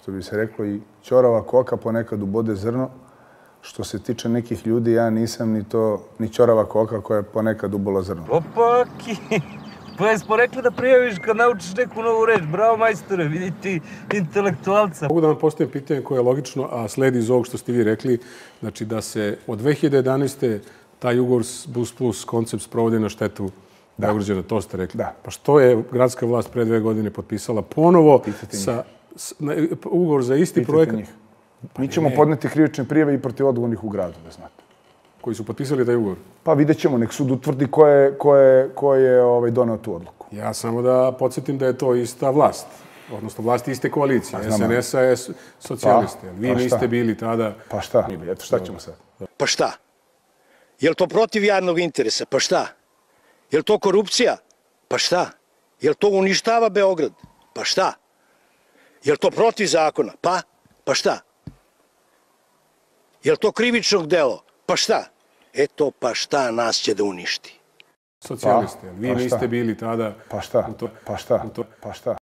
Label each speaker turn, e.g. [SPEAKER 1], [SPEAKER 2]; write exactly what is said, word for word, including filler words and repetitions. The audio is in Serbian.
[SPEAKER 1] što bi se reklo, i ćorava koka ponekad ubode zrno. Što se tiče nekih ljudi, ja nisam ni to, ni ćorava koka koja je ponekad ubola zrno.
[SPEAKER 2] Opa, ki... Pa jesmo rekli da prijaviš kad naučiš neku novu reč. Bravo, majstore, vidi ti intelektualca.
[SPEAKER 3] Mogu da vam postavim pitanje koje je logično, a sledi iz ovog što ste vi rekli, znači da se od dve hiljade jedanaeste. taj ugovor Bus Plus koncept sprovodi na štetu Beograđana, to ste rekli.
[SPEAKER 1] Da.
[SPEAKER 3] Pa što je gradska vlast pre dve godine potpisala ponovo sa, na, ugovor za isti
[SPEAKER 1] Pitajte
[SPEAKER 3] projekat?
[SPEAKER 1] Njih. Mi ćemo ne. podneti krivične prijave i protiv odgovornih u gradu, da znate.
[SPEAKER 3] Koji su potpisali taj ugovor?
[SPEAKER 1] Pa vidjet ćemo, nek sud utvrdi ko je, ko je, ko je ovaj, donao tu odluku.
[SPEAKER 3] Ja samo da podsjetim da je to ista vlast, odnosno vlast iste koalicije.
[SPEAKER 1] Pa,
[SPEAKER 3] S N S-a je socijaliste.
[SPEAKER 1] Pa,
[SPEAKER 3] Vi
[SPEAKER 1] pa
[SPEAKER 3] niste bili tada...
[SPEAKER 1] Pa šta? Eto, šta ćemo sad?
[SPEAKER 4] Pa šta? Je li to protiv javnog interesa? Pa šta? Je li to korupcija? Pa šta? Je li to uništava Beograd? Pa šta? Je li to protiv zakona? Pa? Pa šta? Je li to krivičnog delo? Pa šta? Eto, pa šta nas će da uništi?
[SPEAKER 3] Socijaliste. Vi
[SPEAKER 1] pa
[SPEAKER 3] niste bili tada...
[SPEAKER 1] Pa šta? Pa šta? Pa šta?